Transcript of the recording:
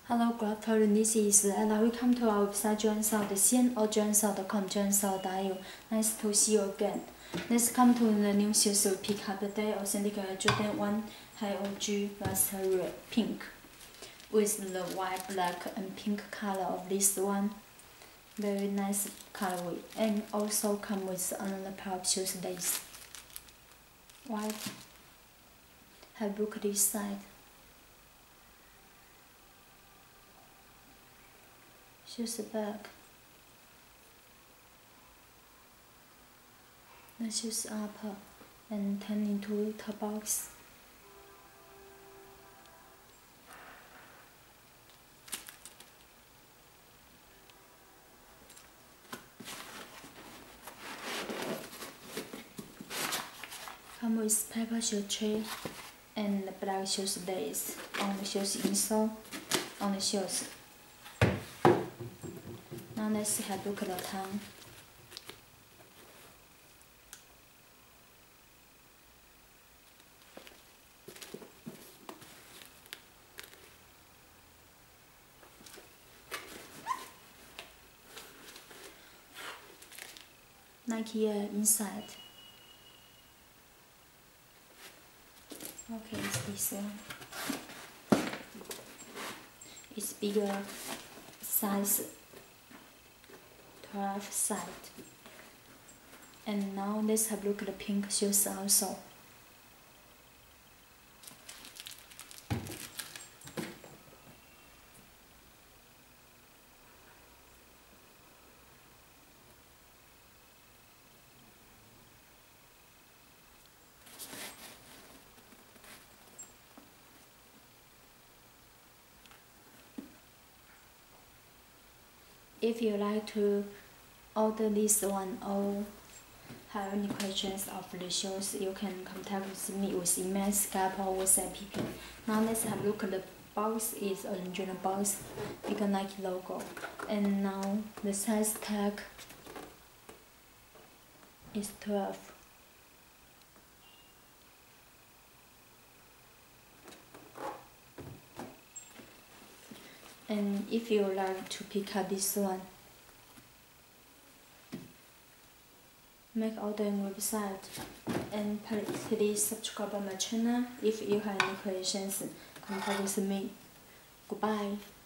Hello, good afternoon. This is Ella. Welcome to our website Joansao.cn or Joansao.com. Joansao.io. Nice to see you again. Let's come to the new shoes we pick up today. Authentic Jordan 1 High OG Luxury Pink with the white, black, and pink color of this one. Very nice colorway, and also come with another pair of shoes lace. White. Have a look at this side. Shoes back. The shoes up and turn into the box. Come with paper shoe tray and the black shoes lace on the shoes insole on the shoes. Now let's have a look at the tongue. Nike Air inside. Okay, it's this one. It's bigger size. 12 side. And now let's have a look at the pink shoes also. If you like to order this one or have any questions of the shoes, you can contact with me with email, Skype, or WhatsApp. Now let's have a look at the box. Is original box, big Nike logo, and now the size tag is 12. And if you like to pick up this one, make order on website and please subscribe my channel. If you have any questions, contact with me. Goodbye.